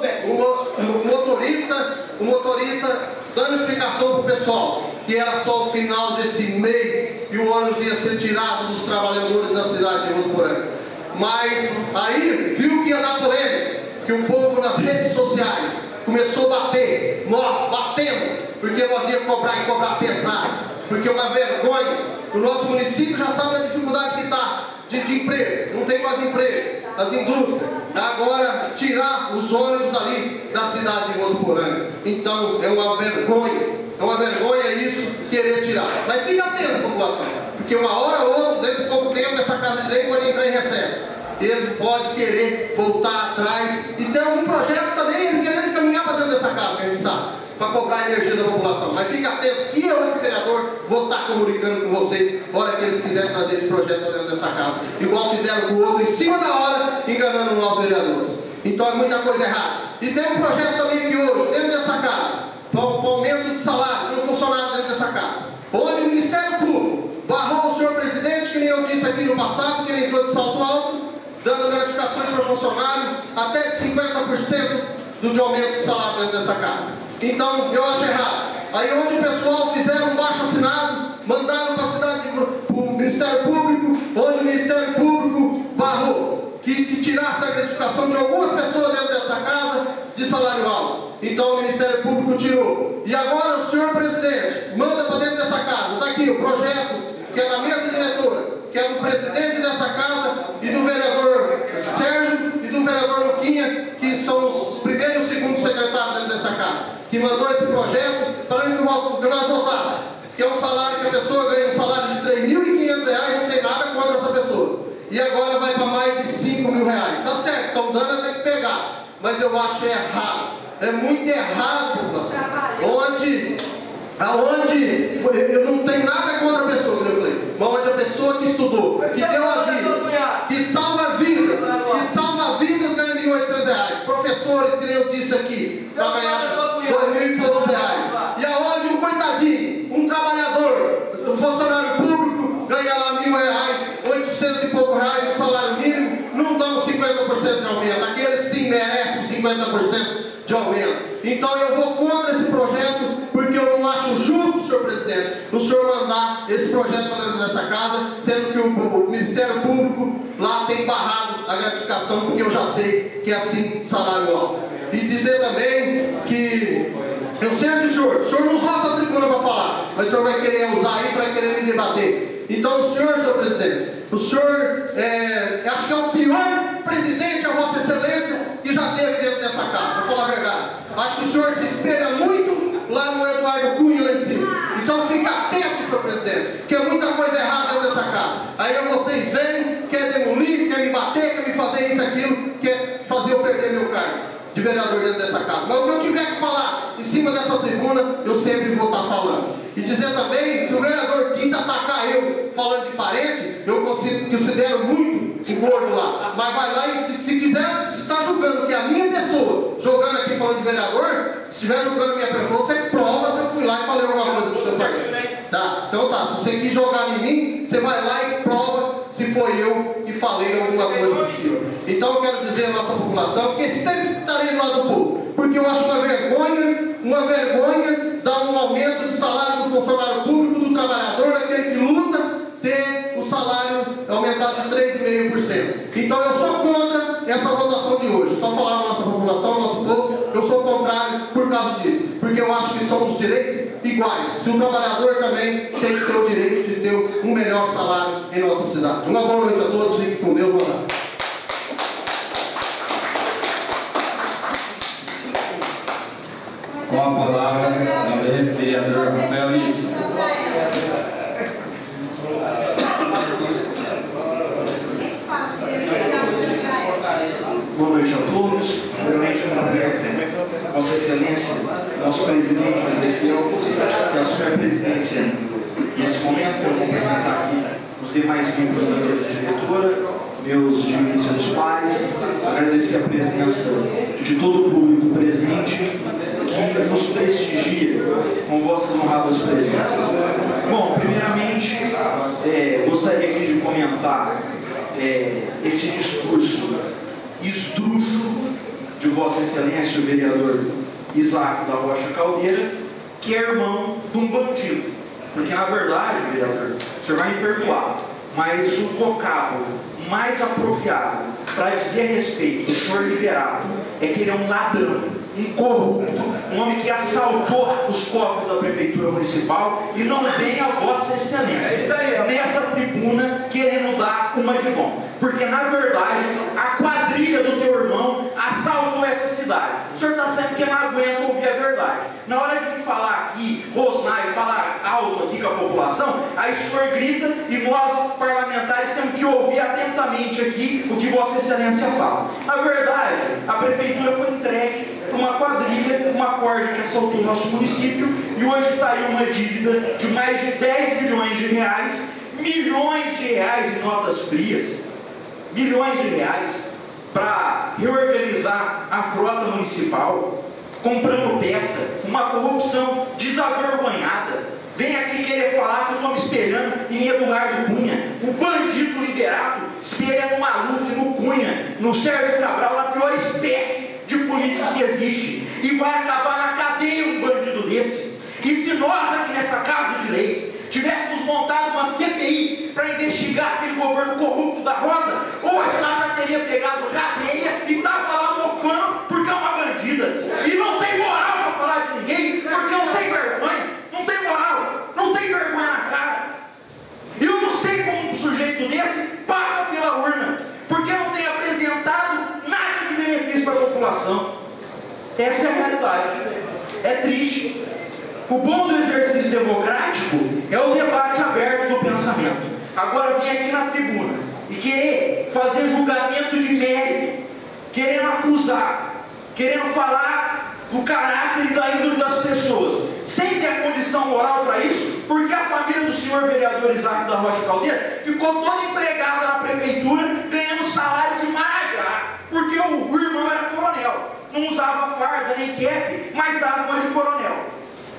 o, o motorista, o motorista dando explicação para o pessoal que era só o final desse mês e o ônibus ia ser tirado dos trabalhadores da cidade de Votuporanga. Mas aí viu que ia dar polêmica, que o povo nas redes sociais começou a bater, nós batemos, porque nós ia cobrar e cobrar pesado, porque é uma vergonha. O nosso município já sabe a dificuldade que está de, de emprego, não tem mais emprego, as indústrias. Agora tirar os ônibus ali da cidade de Votuporanga. Então é uma vergonha, é uma vergonha isso, querer tirar. Mas fica atento, população, porque uma hora ou outra, dentro de pouco tempo, essa casa de lei pode entrar em recesso. Eles podem querer voltar atrás. E tem algum projeto também, eles querendo caminhar para dentro dessa casa, que a gente sabe, para cobrar a energia da população. Mas fica atento que eu, esse vereador, vou estar comunicando com vocês na hora que eles quiserem trazer esse projeto para dentro dessa casa. Igual fizeram com o outro, em cima da hora, enganando os nossos vereadores. Então é muita coisa errada. E tem um projeto também aqui hoje, dentro dessa casa, para o aumento de salário de um funcionário dentro dessa casa, onde o Ministério Público barrou o senhor presidente, que nem eu disse aqui no passado, que ele entrou de salto alto, dando gratificações para o funcionário, até de cinquenta por cento do de aumento de salário dentro dessa casa. Então, eu acho errado. Aí onde o pessoal fizeram um baixo assinado, mandaram para a cidade, para o Ministério Público, onde o Ministério Público barrou, quis que tirasse a gratificação de algumas pessoas dentro dessa casa de salário alto. Então o Ministério Público tirou. E agora o senhor presidente manda para dentro dessa casa, está aqui o projeto, que é da mesa diretora, que é do presidente dessa casa e do vereador Sérgio e do vereador Luquinha, que são os primeiros e os segundos secretários dentro dessa casa, que mandou esse projeto para que nós votássemos, que é um salário que a pessoa ganha um salário de três mil e quinhentos reais, não tem nada contra essa pessoa. E agora vai para mais de cinco mil reais. Está certo, estão dando, tem que pegar. Mas eu acho errado. É muito errado, população. Onde, aonde foi, eu não tenho nada contra a pessoa, como eu falei, mas onde a pessoa que estudou, que deu a vida, que salva vidas, que salva vidas ganha mil e oitocentos reais. Professor, que nem eu disse aqui, para ganhar dois mil e poucos reais. E aonde um coitadinho, um trabalhador, um funcionário público, ganha lá mil reais, oitocentos e poucos reais no salário mínimo, não dão cinquenta por cento de aumento. Aqueles sim merecem cinquenta por cento de aumento. Então eu vou contra esse projeto, porque eu não acho justo, senhor presidente, o senhor mandar esse projeto para dentro dessa casa, sendo que o, o Ministério Público lá tem barrado a gratificação, porque eu já sei que é assim salário alto. E dizer também que eu sei que o senhor, o senhor não usa essa tribuna para falar, mas o senhor vai querer usar aí para querer me debater. Então o senhor, senhor presidente, o senhor é, acho que é o pior presidente, a vossa excelência, que já teve dentro dessa casa, vou falar a verdade. Acho que o senhor se espelha muito lá no Eduardo Cunha, lá em cima. Então fica atento, senhor presidente, que é muita coisa errada dentro dessa casa. Aí vocês vêm, quer demolir, quer me bater, quer me fazer isso, aquilo, quer fazer eu perder meu cargo. de vereador dentro dessa casa. Mas o que eu tiver que falar em cima dessa tribuna, eu sempre vou estar falando. E dizer também, se o vereador quis atacar eu falando de parente, eu considero muito o gordo lá. Mas vai lá e se, se quiser, se está julgando que é a minha pessoa, jogando aqui falando de vereador, se estiver jogando a minha pessoa, você prova se eu fui lá e falei alguma coisa que você falou. Tá? Então tá, se você quis jogar em mim, você vai lá e prova se foi eu que falei alguma coisa para o senhor. Então eu quero dizer à nossa população, porque sempre estarei do lado do povo, porque eu acho uma vergonha, uma vergonha dar um aumento de salário do funcionário público, do trabalhador, daquele que luta, ter o salário aumentado de três vírgula cinco por cento. Então eu sou contra essa votação de hoje. Só falar à nossa população, ao nosso povo, eu sou contrário por causa disso. Porque eu acho que somos direitos iguais. Se o trabalhador também tem que ter o direito de ter um melhor salário em nossa cidade. Uma boa noite a todos, fiquem com Deus, boa noite. Com a palavra, o vereador Rafael Nilson. Boa noite a todos. Primeiramente, um cumprimento Vossa Excelência, nosso presidente Ezequiel, que assume a presidência nesse momento. Quero cumprimentar aqui os demais membros da mesa diretora, meus digníssimos pares, agradecer a presença de todo o público presente que nos prestigia com vossas honradas presenças. Bom, primeiramente, é, gostaria aqui de comentar é, esse discurso esdrúxulo de Vossa Excelência, o vereador Isaac da Rocha Caldeira, que é irmão de um bandido. Porque, na verdade, vereador, o senhor vai me perdoar, mas o vocábulo mais apropriado para dizer a respeito do senhor Liberato é que ele é um ladrão, um corrupto, um homem que assaltou os cofres da Prefeitura Municipal e não vem a Vossa Excelência nessa tribuna querendo dar uma de bom. Porque, na verdade, a quadrilha do teu irmão assaltou essa cidade. O senhor está sempre que não aguenta ouvir a verdade. Na hora de falar aqui, rosnar e falar alto aqui com a população, aí o senhor grita e nós, parlamentares, temos que ouvir atentamente aqui o que Vossa Excelência fala. Na verdade, a Prefeitura foi entregue para uma quadrilha, uma corda que assaltou o nosso município, e hoje está aí uma dívida de mais de dez milhões de reais, milhões de reais em notas frias, milhões de reais para reorganizar a frota municipal, comprando peça, uma corrupção desavergonhada. Vem aqui querer falar que eu estou me espelhando em Eduardo Cunha, o bandido Liberato, espelha no Maluf, no Cunha, no Sérgio Cabral, a pior espécie de político que existe, e vai acabar na cadeia um bandido desse. E se nós aqui nessa Casa de Leis tivéssemos montado uma C P I para investigar aquele governo corrupto da Rosa, hoje nós já teria pegado cadeia e estava lá mofando porque é uma bandida, e não tem moral para falar de ninguém, porque eu sem vergonha, não tem moral, não tem vergonha na cara. E eu não sei como um sujeito desse passa pela urna, porque não tem apresentado nada de benefício para a população. Essa é a realidade. É triste. O bom do exercício democrático é o debate aberto do pensamento. Agora vir aqui na tribuna e querer fazer julgamento de mérito, querendo acusar, querendo falar do caráter e da índole das pessoas, sem ter a condição moral para isso, porque a família do senhor vereador Isaac da Rocha Caldeira ficou toda empregada na prefeitura, ganhando salário de marajá, porque o, o irmão era coronel, não usava farda nem cap, mas dava uma de coronel.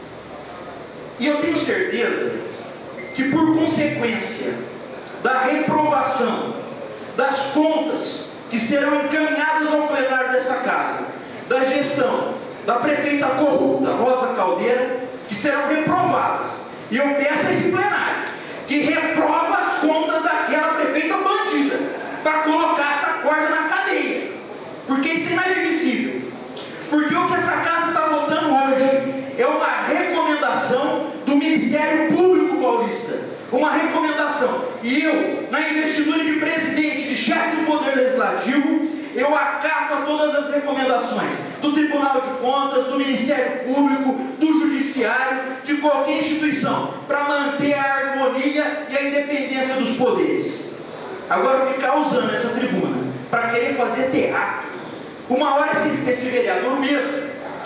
E eu tenho certeza que, por consequência da reprovação das contas que serão encaminhadas ao plenário dessa casa, da gestão da prefeita corrupta Rosa Caldeira, que serão reprovadas, e eu peço a esse plenário que reprova as contas daquela prefeita bandida, para colocar essa corda na cadeia, porque isso é inadmissível. Porque o que essa casa está votando hoje é uma recomendação do Ministério Público Paulista, uma recomendação, e eu, na investidura de presidente, de chefe do Poder Legislativo, eu acato a todas as recomendações do Tribunal de Contas, do Ministério Público, do Judiciário, de qualquer instituição, para manter a harmonia e a independência dos poderes. Agora, ficar usando essa tribuna para querer fazer teatro, uma hora esse, esse vereador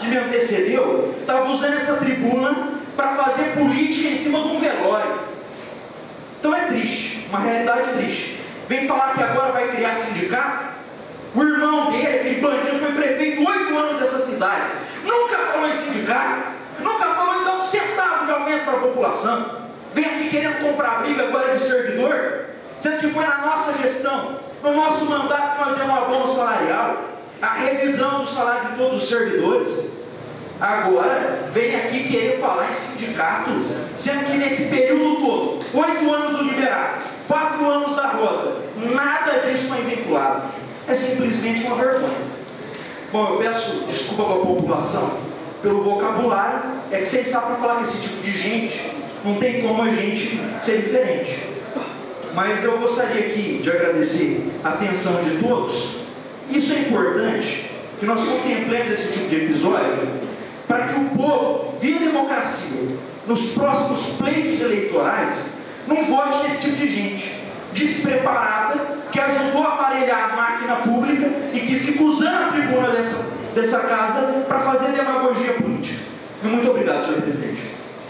que me antecedeu estava usando essa tribuna para fazer política em cima de um velório. Então é triste, uma realidade triste. Vem falar que agora vai criar sindicato? O irmão dele, aquele bandido, foi prefeito oito anos dessa cidade. Nunca falou em sindicato, nunca falou em dar um centavo de aumento para a população. Vem aqui querendo comprar briga agora de servidor, sendo que foi na nossa gestão, no nosso mandato, que nós demos um abono salarial, a revisão do salário de todos os servidores. Agora vem aqui querer falar em sindicato, sendo que nesse período todo, oito anos do liberado, quatro anos da Rosa, nada disso foi vinculado. É simplesmente uma vergonha. Bom, eu peço desculpa para a população pelo vocabulário, é que vocês sabem, para falar com esse tipo de gente, não tem como a gente ser diferente. Mas eu gostaria aqui de agradecer a atenção de todos. Isso é importante, que nós contemplemos esse tipo de episódio, para que o povo, via democracia, nos próximos pleitos eleitorais, não vote nesse tipo de gente despreparada, que ajudou a aparelhar a máquina pública e que fica usando a tribuna dessa, dessa casa para fazer demagogia política. Muito obrigado, senhor presidente.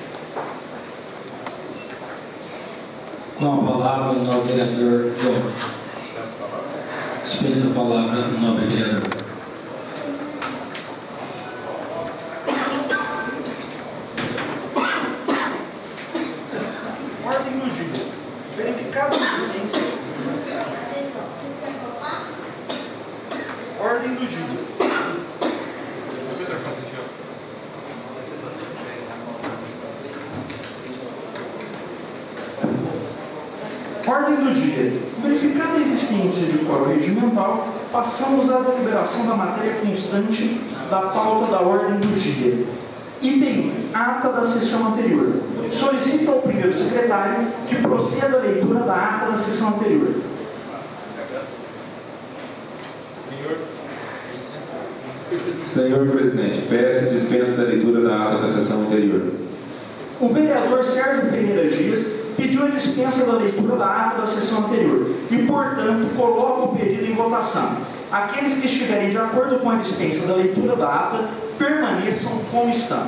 Com a palavra, o nobre vereador João. Dispensa a palavra, o nobre vereador. Ordem do dia. Verificada a existência. Ordem do dia. Ordem do dia. Verificada a existência de quórum regimental, passamos à deliberação da matéria constante da pauta da ordem do dia. Item um. Ata da sessão anterior. Solicito ao primeiro secretário que proceda a leitura da ata da sessão anterior. Senhor presidente, peço dispensa da leitura da ata da sessão anterior. O vereador Sérgio Ferreira Dias pediu a dispensa da leitura da ata da sessão anterior e, portanto, coloca o pedido em votação. Aqueles que estiverem de acordo com a dispensa da leitura da ata, permaneçam como estão.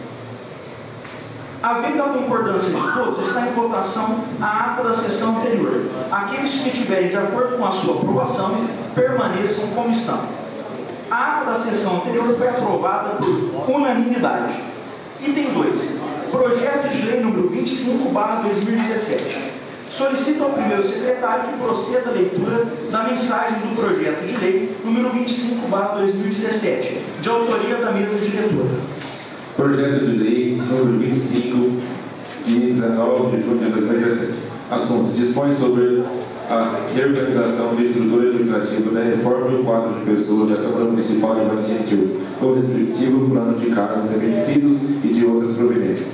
Havendo a concordância de todos, está em votação a ata da sessão anterior. Aqueles que estiverem de acordo com a sua aprovação, permaneçam como estão. A ata da sessão anterior foi aprovada por unanimidade. Item dois. Projeto de lei número vinte e cinco barra dois mil e dezessete. Solicito ao primeiro secretário que proceda a leitura da mensagem do projeto de lei número vinte e cinco barra dois mil e dezessete, de autoria da mesa diretora. Projeto de lei número vinte e cinco, de dezenove de junho de dois mil e dezessete. Assunto: dispõe sobre a reorganização da estrutura administrativa da reforma do quadro de pessoas da Câmara Municipal de Valentim Gentil, com o respectivo plano de cargos reconhecidos e de outras providências.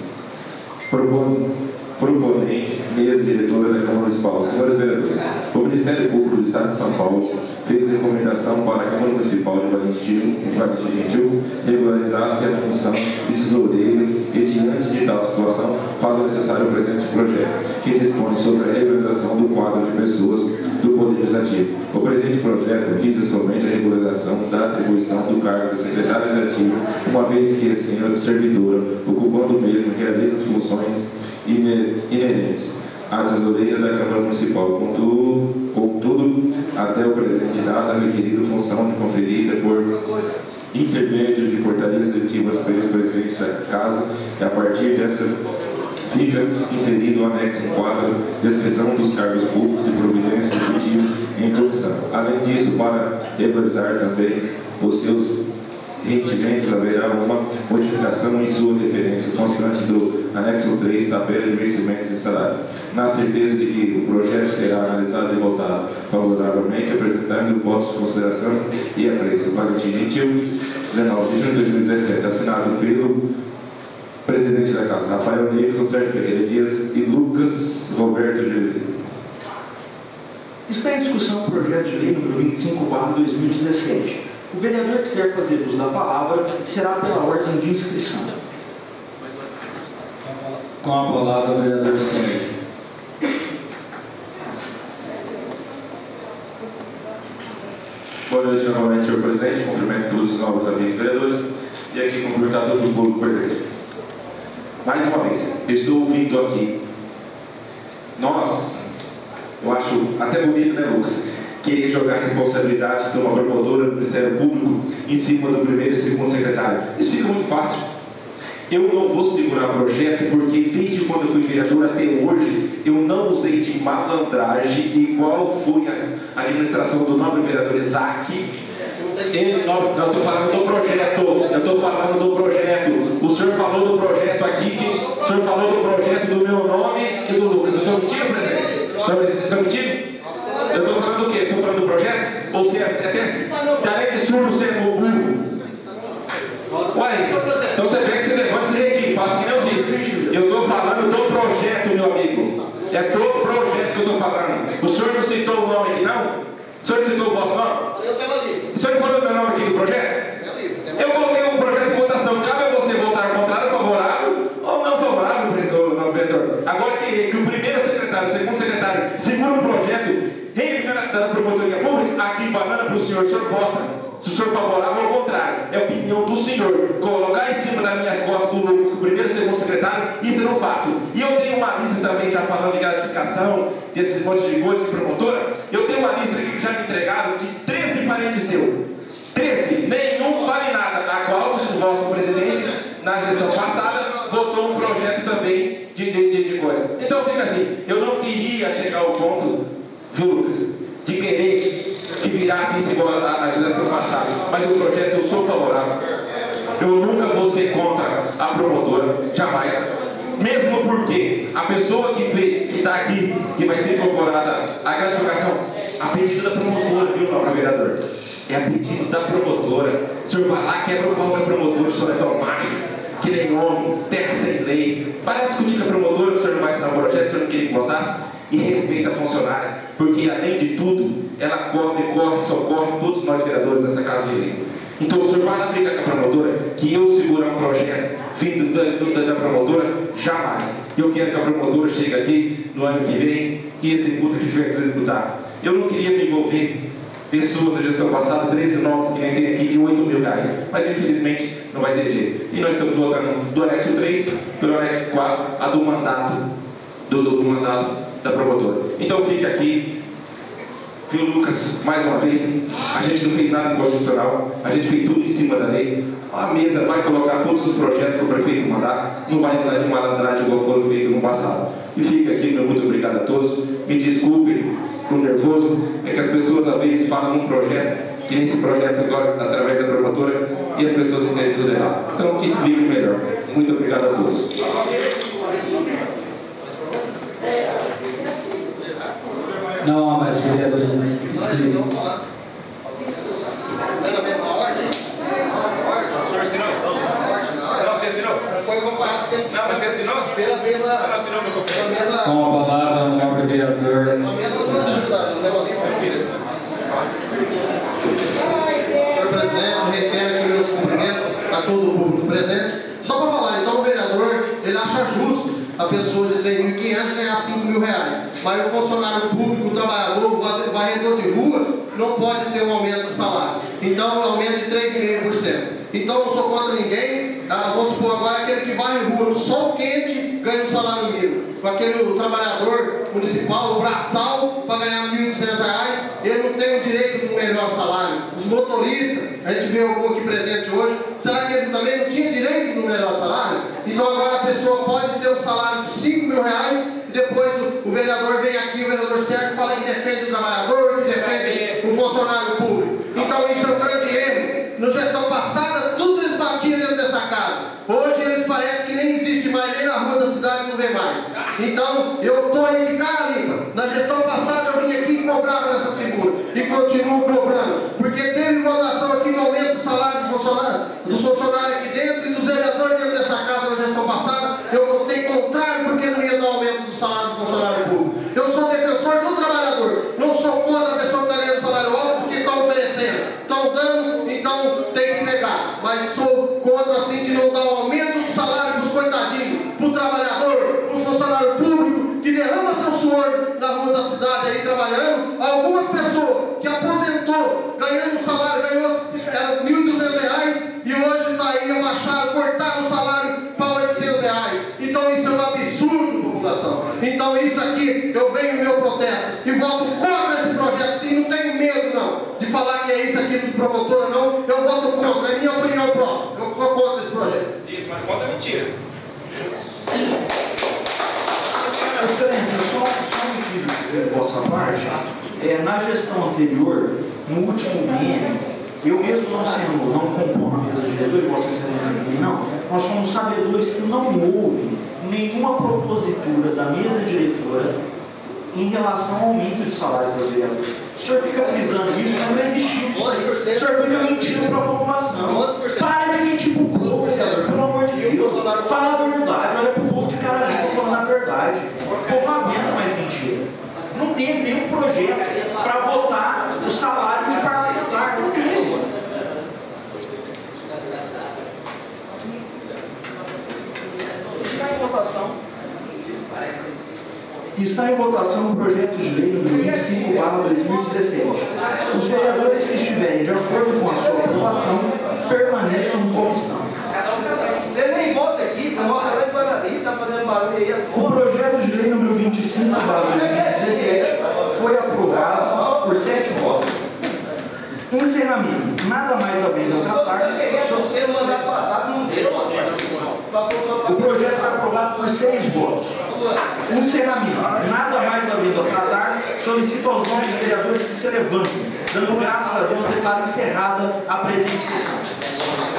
Proponente, mesa diretora da Câmara Municipal. Senhores vereadores, o Ministério Público do Estado de São Paulo fez recomendação para a Câmara Municipal de Valentim Gentil regularizar-se a função de tesoureiro e, diante de tal situação, faz o necessário o presente projeto, que dispõe sobre a regularização do quadro de pessoas do Poder Legislativo. O presente projeto visa somente a regularização da atribuição do cargo de secretário legislativo, uma vez que a senhora servidora, ocupando o mesmo, realiza as funções inerentes à tesoureira da Câmara Municipal, contudo, contudo até o presente data, requerido função de conferida por intermédio de portarias seletivas pelos presidentes da Casa, e a partir dessa fica inserido o anexo quatro, descrição dos cargos públicos e providências efetivas em comissão. Além disso, para regularizar também os seus rendimentos, haverá uma modificação em sua referência constante do anexo três, tabela de vencimentos e salário. Na certeza de que o projeto será analisado e votado favoravelmente, apresentando votos de consideração e apreço. Valentim Gentil, dezenove de junho de dois mil e dezessete, assinado pelo presidente da Casa, Rafael Nixon, Sérgio Ferreira Dias e Lucas Roberto de Oliveira. Está em discussão o projeto de lei número vinte e cinco barra dois mil e dezessete. O vereador que quiser fazer uso da palavra será pela ordem de inscrição. Com a palavra, o vereador Sérgio. Boa noite novamente, senhor presidente. Cumprimento todos os novos amigos vereadores. e aqui cumprimentar todo o público presente. Mais uma vez, eu estou ouvindo aqui, nós, eu acho até bonito, né, Lucas, querer jogar a responsabilidade de uma promotora do Ministério Público em cima do primeiro e segundo secretário. Isso fica muito fácil. Eu não vou segurar projeto porque desde quando eu fui vereador até hoje eu não usei de malandragem igual foi a administração do nobre vereador Isaac. Ele, não, não, eu estou falando do projeto, eu estou falando do projeto. O senhor falou do projeto aqui, que o senhor falou do projeto do meu nome e do Lucas. Eu estou mentindo, presidente? Estou mentindo? Eu estou falando do quê? Estou falando do projeto? Ou se é até além de surdo, você é burro? Uai, então você pega, você levanta e se retira, faça que nem eu fiz. Eu estou falando do projeto, meu amigo. É do projeto que eu estou falando. O senhor não citou o nome aqui, não? O senhor não citou o vosso nome? O senhor falou o meu nome aqui do projeto? Eu coloquei o projeto em votação. Cabe a você votar contrário, favorável ou não favorável, vereador? Agora querer que o primeiro secretário, o segundo secretário, segura um projeto reivindicando da promotoria pública, aqui banana para o senhor, o senhor vota. Se o senhor favorável ou ao contrário, é a opinião do senhor. Colocar em cima das minhas costas do Lucas, o primeiro e o segundo secretário, isso eu não faço. E eu tenho uma lista também, já falando de gratificação, desses montes de coisas de promotora. Eu tenho uma lista aqui que já me entregaram de treze parentes seus. treze, nenhum vale nada. A qual o vosso presidente, na gestão passada, votou um projeto também de, de, de, de coisa. Então fica assim, eu não queria chegar ao ponto, viu, Lucas, de querer que virasse isso igual a geração passada, mas o projeto eu sou favorável. Eu nunca vou ser contra a promotora, jamais. Mesmo porque a pessoa que fez, que está aqui, que vai ser incorporada à gratificação, a pedido da promotora, viu, nobre vereador? É a pedido da promotora. O senhor vai lá, quebra o pau da promotora, o senhor é tão macho, que nem homem, terra sem lei. Vai lá discutir com a promotora que o senhor não vai assinar o projeto, o senhor não queria que votasse. E respeita a funcionária, porque além de tudo, ela cobre, corre, socorre todos nós vereadores dessa casa de lei. Então o senhor vai lá brigar com a promotora, que eu segurar um projeto vindo da, da, da promotora, jamais. Eu quero que a promotora chegue aqui no ano que vem e executa o que tiver que executar. Eu não queria me envolver pessoas da gestão passada, treze nomes que nem tem aqui de oito mil reais, mas infelizmente não vai ter jeito. E nós estamos votando do anexo três pelo anexo quatro, a do mandato, do, do, do mandato da promotora. Então fique aqui, viu, Lucas, mais uma vez, a gente não fez nada inconstitucional, a gente fez tudo em cima da lei. A mesa vai colocar todos os projetos que o prefeito mandar, não vai usar de malandragem igual foram feitos no passado. E fica aqui, meu muito obrigado a todos. Me desculpem o nervoso, é que as pessoas às vezes falam num projeto, que nem esse projeto agora, através da promotora, e as pessoas entendem tudo errado. Então que explique melhor. Muito obrigado a todos. Não há mais vereadores inscritos. Não é na mesma ordem? O senhor assinou? Não, você assinou? Foi acompanhado sempre. Não, mas você assinou? Pela mesma. Você não assinou, meu companheiro? Pela mesma. Com a palavra, o nobre vereador. Pela mesma responsabilidade, não leva ali. Senhor presidente, eu reitero aqui meus cumprimentos a todo o público presente. Só para falar, então o vereador, ele acha justo a pessoa de três mil e quinhentos ganhar cinco mil reais. Mas o funcionário público, o trabalhador, o varredor de rua, não pode ter um aumento de salário. Então, um aumento de três vírgula cinco por cento. Então, eu não sou contra ninguém. Ah, vamos supor agora aquele que varre rua no sol quente ganha um salário mínimo. Com aquele o trabalhador municipal, o braçal, para ganhar mil e duzentos reais, ele não tem o direito de um melhor salário. Os motoristas, a gente vê algum aqui presente hoje, será que ele também não tinha direito de um melhor salário? Então, agora a pessoa pode ter um salário de cinco mil reais. Depois o, o vereador vem aqui, o vereador Sérgio fala que defende o trabalhador, que defende o funcionário público. Então isso é um grande erro. Na gestão passada, tudo eles batiam dentro dessa casa. Hoje eles parecem que nem existe mais, nem na rua da cidade não vê mais. Então eu estou aí de cara limpa. Na gestão passada eu vim aqui e cobrava nessa tribuna. E continuo cobrando. Porque teve votação aqui no aumento do salário do funcionário, dos funcionários aqui dentro e dos vereadores dentro dessa casa na gestão passada. Eu votei contrário porque não ia dar aumento do salário do funcionário público. Eu sou defensor do trabalhador. Não sou contra a pessoa que está ganhando salário alto porque estão oferecendo. Estão dando, então tem que pegar. Mas sou contra assim de não dar um aumento de salário dos coitadinhos, para o trabalhador, para o funcionário público, que derrama seu suor na rua da cidade aí trabalhando. Algumas pessoas que aposentou, ganhando um salário, ganhou era mil e duzentos reais e hoje está aí abaixando é, na gestão anterior, no último biênio, eu mesmo não sendo, não compondo a mesa diretora, e Vossa Excelência também não, nós somos sabedores que não houve nenhuma propositura da mesa diretora em relação ao aumento de salário para o vereador. O senhor fica frisando isso, mas não existiu isso aí. O senhor fica mentindo para a população. Para de mentir para o povo, vereador, pelo amor de Deus. Fala a verdade, olha para o povo de cara limpa falando a verdade. O povo não aguenta mais mentira. Não teve nenhum projeto para votar o salário de parlamentar. Não teve. Está em votação. Está em votação o projeto de lei número vinte e cinco barra dois mil e dezessete. Os vereadores que estiverem de acordo com a sua aprovação permaneçam como estão. Você nem vota aqui, você vota lá em Guarani, está fazendo barulho aí. O projeto de lei número vinte e cinco barra dois mil e dezessete foi aprovado por sete votos. Encerramento. Nada mais havendo a tratar. Você no mandato passado não sei. O projeto foi aprovado por seis votos. Encerramento. Nada mais havendo a tratar, solicito aos novos vereadores que se levantem. Dando graças a Deus, declaro encerrada a presente sessão.